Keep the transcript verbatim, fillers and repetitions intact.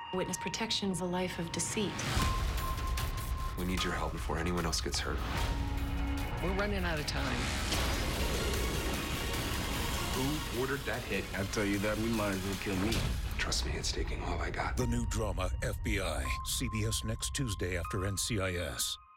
Witness protection's a life of deceit. We need your help before anyone else gets hurt. We're running out of time. Who ordered that hit? I tell you that, we might as well kill me. Trust me, it's taking all I got. The new drama, F B I. C B S next Tuesday after N C I S.